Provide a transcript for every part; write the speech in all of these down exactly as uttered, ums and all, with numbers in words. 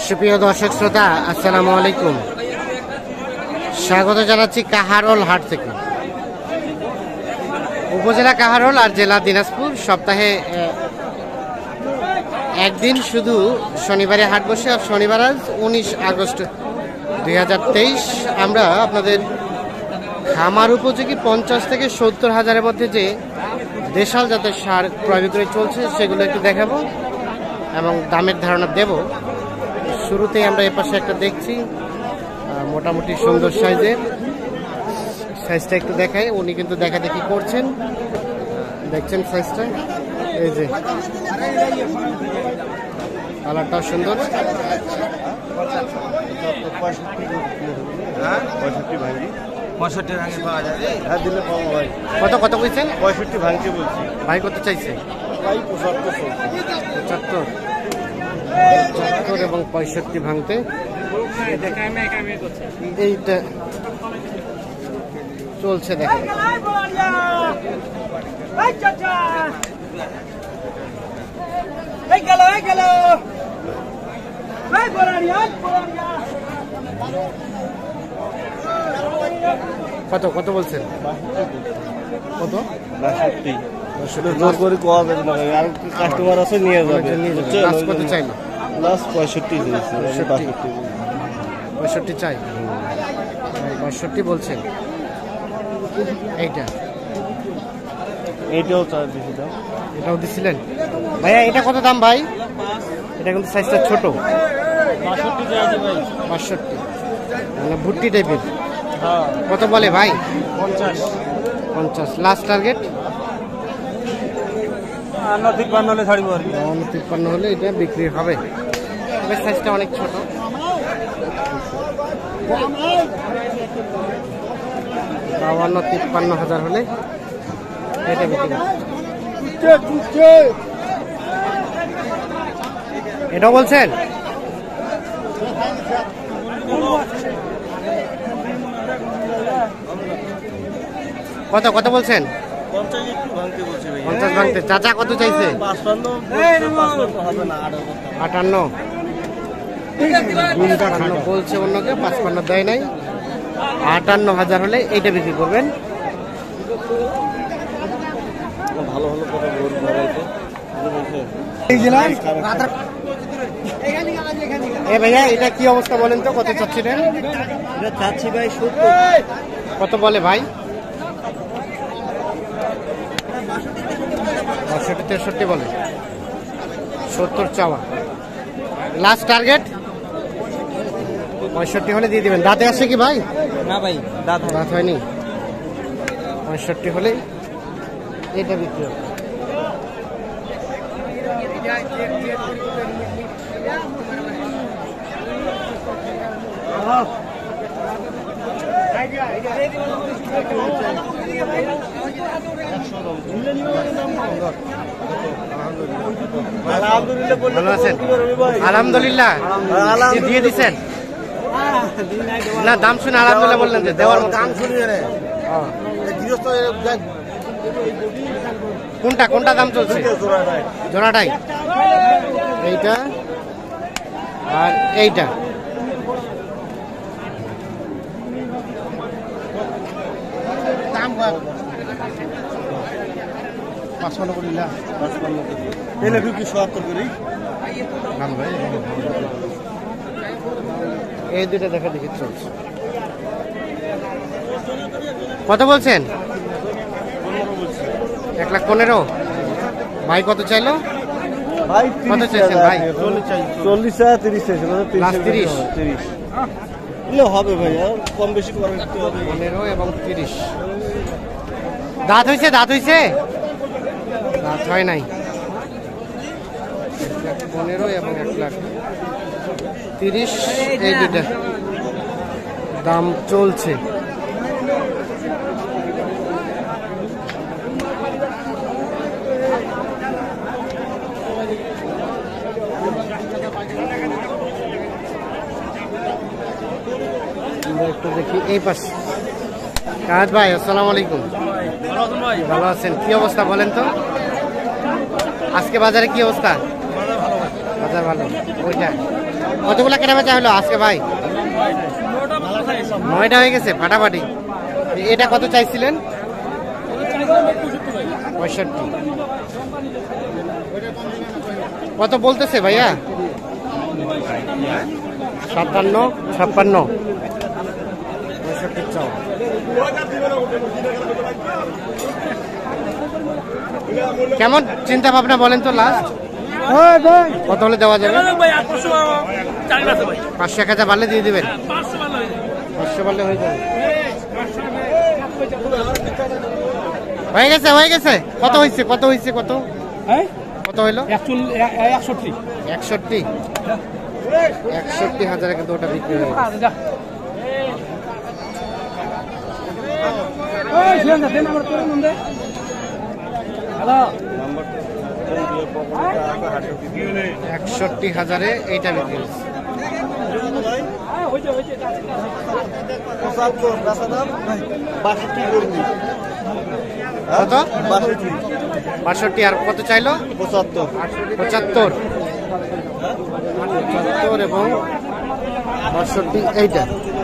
সুপ্রিয় দর্শক শ্রোতা, আসসালামু আলাইকুম। স্বাগত জানাচ্ছি কাহারোল হাট থেকে। উপজেলা কাহারোল আর জেলা দিনাজপুর। সপ্তাহে একদিন শুধু শনিবারে হাট বসে। আর শনিবার আজ উনিশ আগস্ট দুই হাজার তেইশ। আমরা আপনাদের খামার উপযোগী পঞ্চাশ থেকে সত্তর হাজারের মধ্যে যে দেশাল জাতের সার ক্রয় বিক্রয় চলছে সেগুলো একটু দেখাবো এবং দামের ধারণা দেব। শুরুতেই আমরা এ পাশে একটা দেখছি, মোটামুটি সুন্দর সাইজের। সাইজটা একটু দেখাই, উনি কিন্তু দেখা দেখি করছেন। দেখছেন সাইজটা, এই যে কালারটাও সুন্দর। পঁয়ষট্টি ভাঙে পাওয়া যায়, হ্যাঁ দিলে পাবো ভাই। কত কত বলছেন? পঁয়ষট্টি ভাঙতে বলছি ভাই। কত চাইছে? ভাই পঁচাত্তর পঁচাত্তর পঁচাত্তর এবং পঁয়ষট্টি ভাঙতে। এইটা চলছে দেখেন। কত কত বলছেন? কত? বাষট্টি। জোর করে কোয়া বের না ভাই, আর কাস্টমার আছে নিয়ে যাবে। লাস্ট কত চাইলো? লাস্ট পঁয়ষট্টি দিয়েছে। বাষট্টি পঁয়ষট্টি চাই। পঁয়ষট্টি বলছেন। এইটা এইটাও চার বেশি দাম। এটাও দিছিলেন ভাইয়া? এটা কত দাম ভাই? এটা কিন্তু সাইজটা ছোট। বাষট্টি চাইছে ভাই। বাষট্টি মানে ভুট্টি টাইপের। হ্যাঁ। কত বলে ভাই? পঞ্চাশ। পঞ্চাশ লাস্ট টার্গেট? তিপ্পান্ন হলে ছাড়িব আর কি। তিপ্পান্ন হলে এটা বিক্রি হবে। সাইজটা অনেক ছোট। বাউান্ন তিপ্পান্ন হাজার হলে এটা বিক্রি। এটাও বলছেন? কত কত বলছেন? পঞ্চাশ ভাঙতে। চাচা কত চাইছে? আটান্ন বলছে অন্যকে, পাঁচপান্ন দেয় নাই। আটান্ন হাজার হলে এইটা বিক্রি করবেন। ভালো ভালো এ ভাইয়া, এটা কি অবস্থা বলেন তো? কত চাচ্ছিলেন? চাচ্ছি ভাই সত্তর। কত বলে ভাই? বাষট্টি তেষট্টি বলে। সত্তর চাওয়া। লাস্ট টার্গেট পঁয়ষট্টি হলে দিয়ে দিবেন। দাঁতে আসে কি ভাই? না ভাই, দাঁত দাঁত হয়নি। পঁয়ষট্টি হলে এটা বিক্রি হবে। ভালো আছেন? আলহামদুলিল্লাহ। দিয়ে দিচ্ছেন না? দাম শুনে আলহামদুলিল্লাহ বললেন যে দেওয়ার মতো। দাম শুনিয়ে রে কোনটা কোনটা দাম চলছে? জোড়াটাই। এইটা আর এইটা। দাম পাঁচপান্ন করি না? পাঁচপান্ন এলে কি সত্তর করি? এই দুটা দেখা দেখি চলছে। কত বলছেন? এক লাখ পনেরো। ভাই কত চাইলো? কত চাইছেন ভাই? চল্লিশ হাজার তিরিশ চাইছে। তিরিশ তিরিশ হবে ভাই, কম বেশি পনেরো এবং তিরিশ। দাঁত হয়েছে? দাঁত হয়েছে? দাঁত হয় নাই। এক লাখ পনেরো এবং এক লাখ তিরিশ, এই দুটা দাম চলছে। একটু দেখি এই পাশে। কাজ ভাই, আসসালামু আলাইকুম। ভালো আছেন? কি অবস্থা বলেন তো? আজকে বাজারে কি অবস্থা? বাজার ভালো। ওইটা কতগুলা কেনা বেচা হলো আজকে ভাই? নয়টা হয়ে গেছে ফাটাফাটি। এটা কত চাইছিলেন? পঁয়ষট্টি। কত বলতেছে ভাইয়া? সাতান্ন ছাপ্পান্ন পঁয়ষট্টি চাও। কেমন চিন্তা ভাবনা বলেন তো লাস্ট কত হলে দেওয়া যাবে? পাঁচশো এক হাজার বাড়লে দিয়ে দেবেন? পাঁচশো বাড়লে হয়ে যাবে। হয়ে গেছে হয়ে গেছে। কত হয়েছে কত হয়েছে কত কত হইলো? একষট্টি একষট্টি একষট্টি হাজারে কিন্তু ওটা বিক্রি হয়ে গেছে। একষট্টি হাজারে এইটা বিক্রি হয়েছে। কত? বাষট্টি। আর কত চাইলো? পঁচাত্তর পঁচাত্তর পঁচাত্তর এবং বাষট্টি এইটা।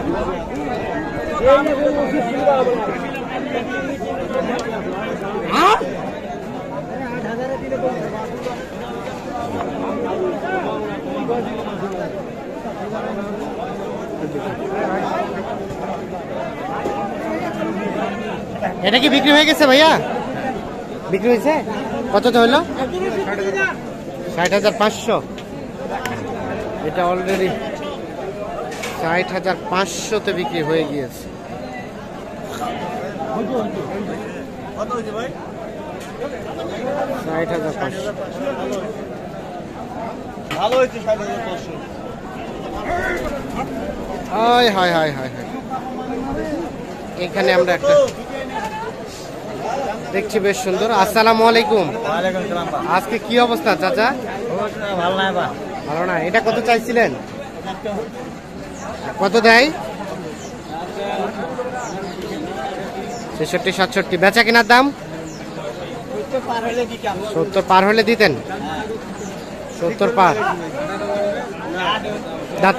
এটা কি বিক্রি হয়ে গেছে ভাইয়া? বিক্রি হয়েছে? কতটা হলো? ষাট হাজার পাঁচশো। এটা অলরেডি ষাট হাজার পাঁচশোতে বিক্রি হয়ে গিয়েছে। ষাট হাজার পাঁচশো। ভালো হয়েছে ষাট হাজার পাঁচশো। হায় হায় হায় হায় হায়। এখানে আমরা একটা দেখছি বেশ সুন্দর। আসসালামু আলাইকুম। আজকে কি অবস্থা চাচা? ভালো না বা ভালো না। এটা কত চাইছিলেন? কত দেয়? ছেষট্টি সাতষট্টি। বেচা কেনার দাম সত্তর পার হলে দিতেন? সত্তর পার। দাঁত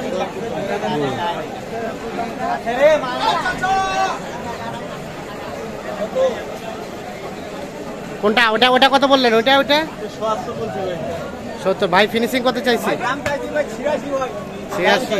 কোনটা? ওটা ওটা কত বললেন? ওটা ওটা সত্তর। ভাই ফিনিশিং কত চাইছে? ছিয়াশি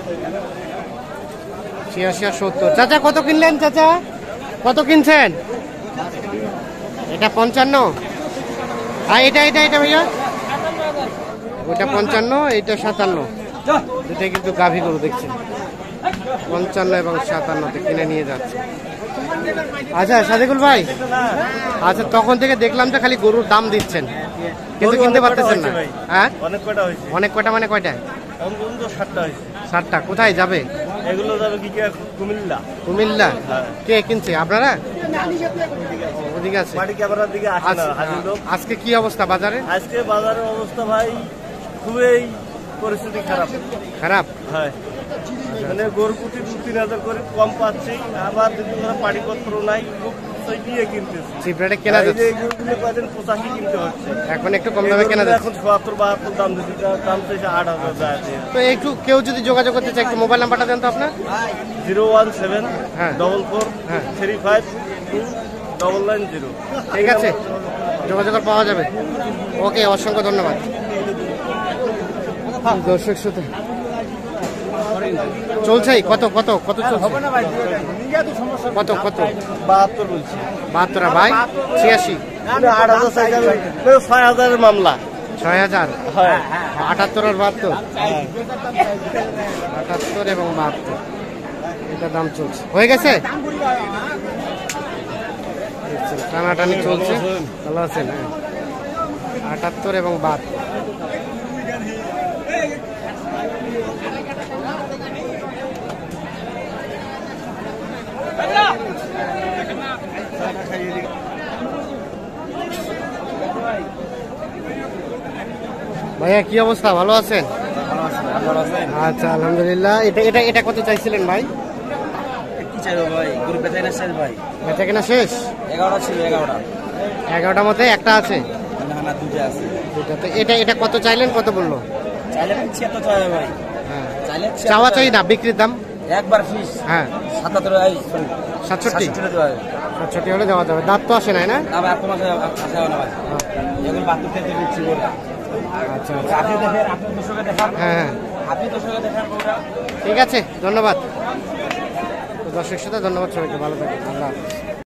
ছিয়াশি আর সত্তর। চাচা কত কিনলেন? চাচা কত কিনছেন? এটা পঞ্চান্ন। আর এটা এটা এটা ভাইয়া ওটা পঞ্চান্ন, এইটা সাতান্ন। দুটাই কিন্তু গাভী গরু দেখছেন। পঞ্চান্ন এবং সাতান্নতে কিনে নিয়ে যাচ্ছে। আচ্ছা সাদেকুল ভাই, আচ্ছা তখন থেকে দেখলাম যে খালি গরুর দাম দিচ্ছেন কিন্তু কিনতে পারতেছেন না। হ্যাঁ অনেক কয়টা হয়েছে? অনেক কয়টা মানে কয়টা? এখন পর্যন্ত ষাটটা হয়েছে। ষাটটা। কোথায় যাবে এগুলো যাবে কি কুমিল্লা। কুমিল্লা? কে কিনছে? আপনারা? ওদিকে আছে। বাড়ি ক্যামেরার দিকে আসে না হাজির লোক। আজকে কি অবস্থা বাজারে? আজকে বাজারের অবস্থা ভাই খুবই পরিস্থিতি খারাপ খারাপ। হয়। মানে গরু প্রতি দু তিন হাজার করে কম পাচ্ছি, আবার যদি পাটিপত্র নাই দিয়ে কিনতেছি। চিপ রেটে কেনা যাচ্ছে। এগুলো কদিন পঁচাশি কিনতে হচ্ছে, এখন একটু কম দামে কেনা যাচ্ছে। এখন সত্তর বাহাত্তর দাম দিচ্ছি, দাম চাইছে আট হাজার যায়। তো একটু কেউ যদি যোগাযোগ করতে চায় একটু মোবাইল নাম্বারটা দেন তো আপনার। জিরো ওয়ান সেভেন হ্যাঁ ডবল ফোর হ্যাঁ three five two double nine zero. ঠিক আছে, যোগাযোগ পাওয়া যাবে। ওকে, অসংখ্য ধন্যবাদ। দর্শক শ্রোতা চলছে কত কত কত চলছে? কত কত? বাহাত্তর বলছি। বাহাত্তর। ভাই ছিয়াশি। আট হাজার চাই যাবে, ছয় হাজারের মামলা। ছয় হাজার। হ্যাঁ আটাত্তর আর বাহাত্তর। আটাত্তর এবং বাহাত্তর এটা দাম চলছে। হয়ে গেছে, টানাটানি চলছে। ভালো আছেন? হ্যাঁ, আটাত্তর এবং বাহাত্তর। ভাইয়া কি অবস্থা? ভালো আছেন? আচ্ছা আলহামদুলিল্লাহ। এটা এটা এটা কত চাইছিলেন ভাই? কি চাইবো ভাই? গরু বেচা কেনা শেষ ভাই। বেচা কেনা শেষ? এগারোটা ছিল। এগারোটা এগারোটার মধ্যে একটা আছে? না না, দুটো আছে। দুটা। তো এটা এটা কত চাইলেন? কত বললো? চাইলে ছিয়াত্তর চাই ভাই। চাইলে চাওয়া চাই না, বিক্রির দাম একবার ফিস হ্যাঁ সাতাত্তর এই সরি সাতষট্টি সাতষট্টি দেওয়া যাবে। সাতষট্টি হলে দেওয়া যাবে। দাঁত তো আসে নাই না? না ভাই, এক মাসে আসা হবে না ভাই। এগুলো বাহাত্তর থেকে দিচ্ছি বলে। আচ্ছা আচ্ছা আপনি দেখেন, আপনি দর্শকে দেখান, হ্যাঁ হ্যাঁ আপনি দর্শকে দেখান ওটা। ঠিক আছে, ধন্যবাদ। তো দর্শক সাথে ধন্যবাদ সবাইকে, ভালো থাকবেন, আল্লাহ হাফেজ।